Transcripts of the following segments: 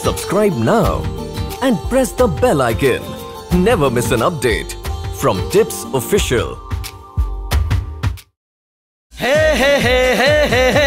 Subscribe now and press the bell icon. Never miss an update from Tips Official. Hey hey hey hey hey hey.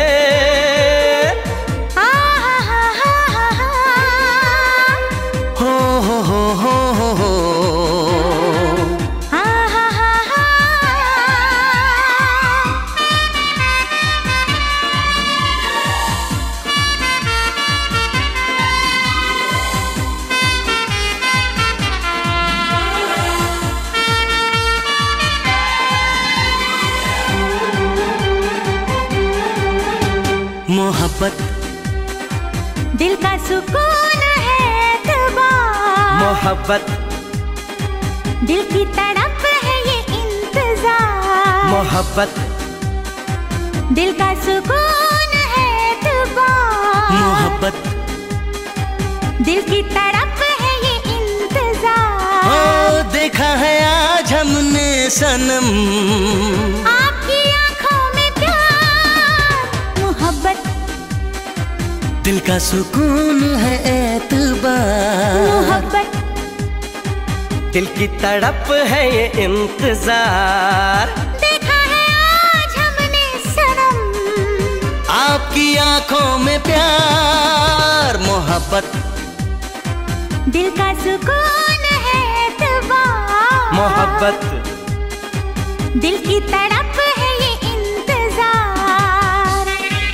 मोहब्बत दिल का सुकून है एतबार, मोहब्बत दिल की तड़प है ये इंतजार, मोहब्बत दिल का सुकून है एतबार, मोहब्बत दिल की तड़प है ये इंतजार। ओ देखा है आज हमने सनम, आपकी आंखों में प्यार, मोहब्बत दिल का सुकून है एतबार, मोहब्बत दिल की तड़प है ये इंतजार। देखा है आज हमने सनम, आपकी आंखों में प्यार, मोहब्बत दिल का सुकून है एतबार, मोहब्बत दिल की तड़प है ये इंतजार।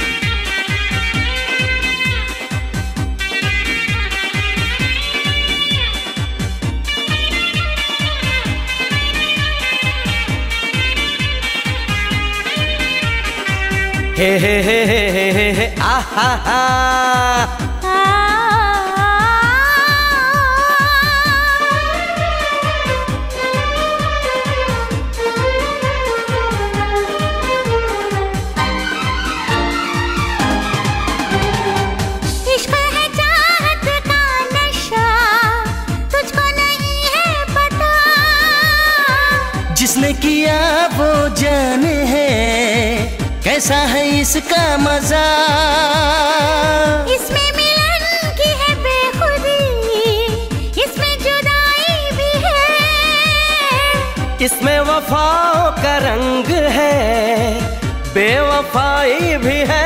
हे हे हे हे हे हे हे आहा हा। इश्क है चाहत का नशा, तुझको नहीं है पता, जिसने किया वो जाने है, कैसा है इसका मजा। इसमें मिलन की है बेखुदी, इसमें जुदाई भी है, इसमें वफाओं का रंग है, बेवफाई भी है।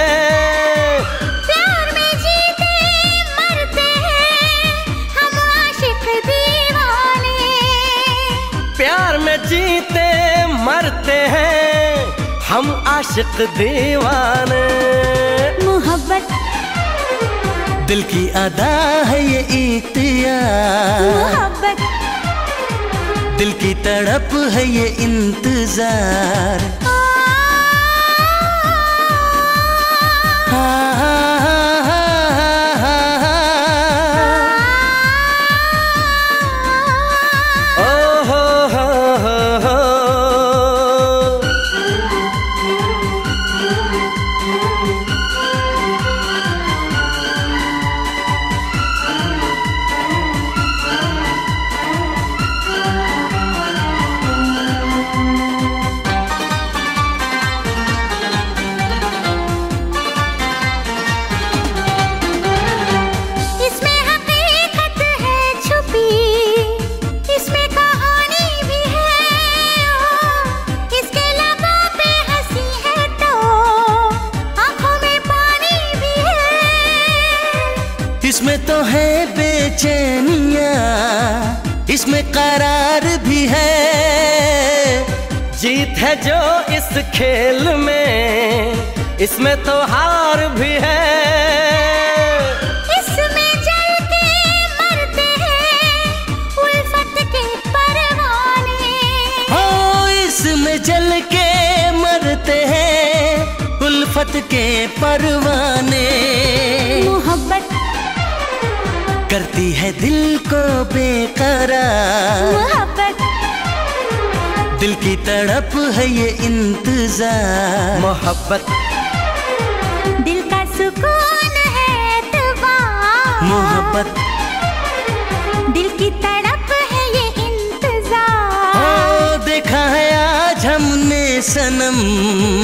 प्यार में जीते मरते हैं हम आशिक दीवाने, प्यार में जीते मरते हैं हम आशिक दीवाने। मोहब्बत दिल की अदा है ये इख्तियार, मोहब्बत दिल की तड़प है ये इंतजार। इसमें तो है बेचैनियाँ, इसमें करार भी है, जीत है जो इस खेल में, इसमें तो हार भी है। इसमें जल के मरते हैं उल्फत के परवाने, हो इसमें जल के मरते हैं उल्फत के परवाने। मोहब्बत करती है दिल को बेकरार, मोहब्बत दिल की तड़प है ये इंतजार। मोहब्बत दिल का सुकून है एतबार, मोहब्बत दिल की तड़प है ये इंतजार। ओ देखा है आज हमने सनम,